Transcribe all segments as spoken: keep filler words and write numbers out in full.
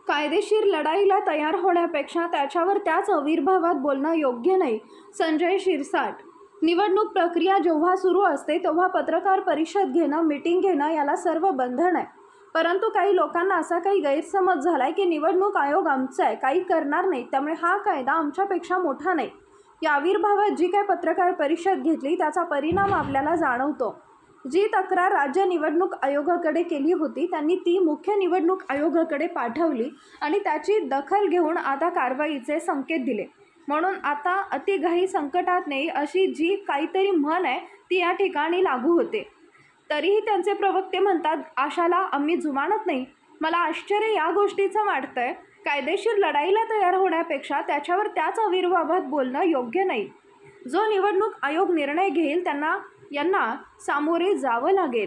कायदेशीर लढाईला तयार होण्यापेक्षा त्याच्यावर त्याच आविर्भावात बोलणं योग्य नाही. संजय शिरसाट. निवडणूक प्रक्रिया जेव्हा सुरू असते तेव्हा पत्रकार परिषद घेणं, मीटिंग घेणं याला सर्व बंधन आहे. परंतु काही लोकांना असा काही गैरसमज झालाय की निवडणूक आयोग आमचा आहे, काही करणार नाही, त्यामुळे हा कायदा आमच्यापेक्षा मोठा नाही. या आविर्भावात जी काय पत्रकार परिषद घेतली त्याचा परिणाम आपल्याला जाणवतो. जी तक्रार राज्य निवडणूक आयोगाकडे केली होती त्यांनी ती मुख्य निवडणूक आयोगाकडे पाठवली आणि त्याची दखल घेऊन आता कारवाईचे संकेत दिले. म्हणून आता अतिघाई संकटात नाही अशी जी काहीतरी म्हण आहे ती या ठिकाणी लागू होते. तरीही त्यांचे प्रवक्ते म्हणतात, आशाला आम्ही जुमानत नाही. मला आश्चर्य या गोष्टीचं वाटतंय, कायदेशीर लढाईला तयार होण्यापेक्षा त्याच्यावर त्याच आविर्भावात बोलणं योग्य नाही. जो निवडणूक आयोग निर्णय घेईल त्यांना यांना सामोरे जावं लागेल.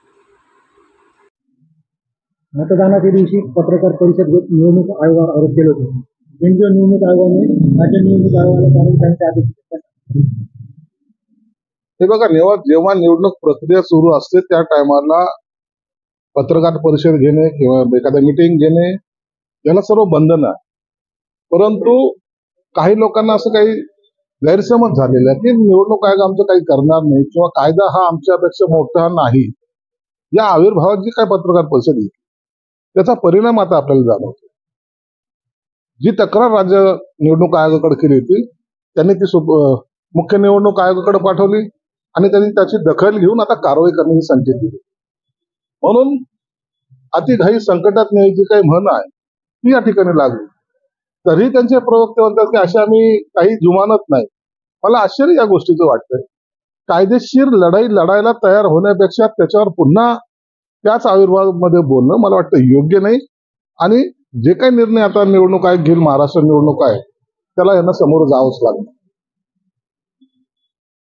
मतदानाच्या दिवशी पत्रकार परिषद घेत निवडणूक आयोगावर आरोप केले होते. केंद्रीय निवडणूक आयोगाने राज्य निवडणूक आयोगाला कारण सांगण्याचे आदेश दिले. हे बघा, जेव्हा जेव्हा निवडणूक प्रक्रिया सुरू असते त्या टायमाला पत्रकार परिषद घेणे किंवा एखाद्या मिटिंग घेणे याला सर्व बंधन आहे. परंतु काही लोकांना असं काही गैरसमज झालेला आहे की निवडणूक आयोग आमचं काही करणार नाही किंवा कायदा हा आमच्यापेक्षा मोठा नाही. या आविर्भावात जी काय पत्रकार परिषद घेतली त्याचा परिणाम आता आपल्याला जाणवतो. जी तक्रार राज्य निवडणूक आयोगाकडे केली होती त्यांनी ती मुख्य निवडणूक आयोगाकडे पाठवली आणि त्यांनी त्याची दखल घेऊन आता कारवाई करण्याचे संकेत दिले. म्हणून अतिघाई संकटात नाही जी काही म्हण आहे ती या ठिकाणी लागली. तरी त्यांचे प्रवक्ते म्हणतात की अशा आम्ही काही जुमानत नाही. मला आश्चर्य या गोष्टीचं वाटतंय. कायदेशीर लढाई लढायला तयार होण्यापेक्षा त्याच्यावर पुन्हा त्याच आविर्भावामध्ये बोलणं मला वाटतं योग्य नाही. आणि जे काही निर्णय आता निवडणूक आयोग घेईल, महाराष्ट्र निवडणूक आहे, त्याला यांना समोर जावंच लागणार.